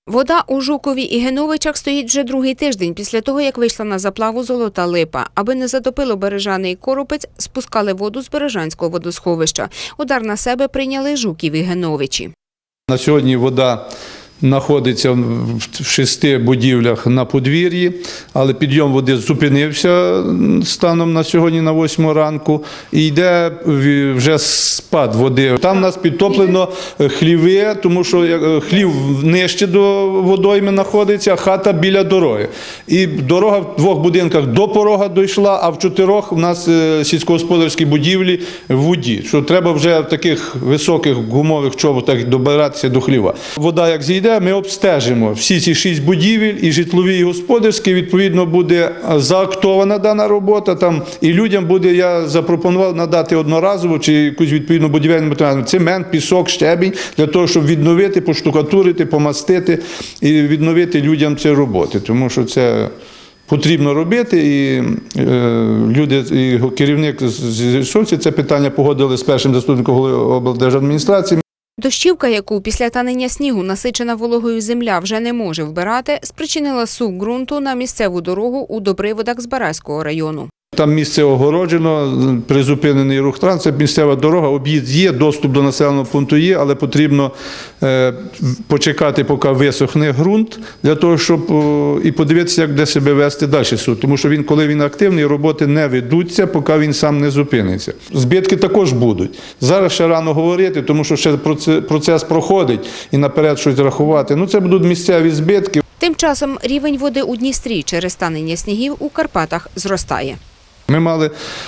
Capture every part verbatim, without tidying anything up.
Вода у Жукові і Геновичах стоїть вже другий тиждень після того, як вийшла на заплаву Золота Липа. Аби не затопило Бережани і Коропець, спускали воду з Бережанського водосховища. Удар на себе прийняли Жуків і Геновичі. На сьогодні вода знаходиться в шести будівлях на подвір'ї, але підйом води зупинився станом на сьогодні на восьму ранку і йде вже спад води. Там у нас підтоплено хліви, тому що хлів нижче до водойми знаходиться, а хата біля дороги. І дорога в двох будинках до порога дійшла, а в чотирьох у нас сільськогосподарські будівлі в воді, що треба вже в таких високих гумових чоботах добиратися до хліва. Вода як зійде, ми обстежимо всі ці шість будівель, і житлові, і господарські, відповідно, буде заактована дана робота. Там, і людям буде, я запропонував надати одноразово чи якусь відповідну будівельну матеріал, цемент, пісок, щебінь, для того, щоб відновити, поштукатурити, помастити і відновити людям ці роботи. Тому що це потрібно робити, і е, люди, і керівник з Совці це питання погодили з першим заступником голови облдержадміністрації. Дощівка, яку після танення снігу насичена вологою земля вже не може вбирати, спричинила сув ґрунту на місцеву дорогу у Добриводах Збаразького району. Там місце огороджено, призупинений рух транспорту, місцева дорога, об'їзд є, доступ до населеного пункту є, але потрібно е, почекати, поки висохне ґрунт, для того, щоб о, і подивитися, як де себе вести далі суд. Тому що він, коли він активний, роботи не ведуться, поки він сам не зупиниться. Збитки також будуть. Зараз ще рано говорити, тому що ще процес проходить і наперед щось рахувати. Ну, це будуть місцеві збитки. Тим часом рівень води у Дністрі через танення снігів у Карпатах зростає. Ми мали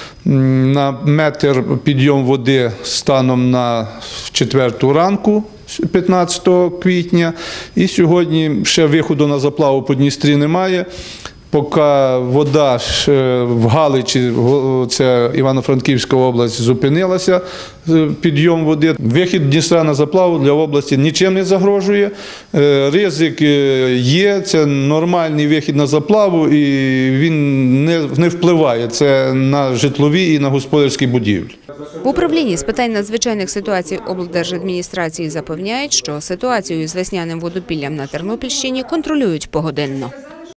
на метр підйом води станом на четверту ранку, п'ятнадцятого квітня, і сьогодні ще виходу на заплаву по Дністрі немає. Поки вода в Галичі, це Івано-Франківська область, зупинилася, підйом води. Вихід Дністра на заплаву для області нічим не загрожує. Ризик є, це нормальний вихід на заплаву, і він не, не впливає це на житлові і на господарські будівлі. В управлінні з питань надзвичайних ситуацій облдержадміністрації запевняють, що ситуацію з весняним водопіллям на Тернопільщині контролюють погодинно.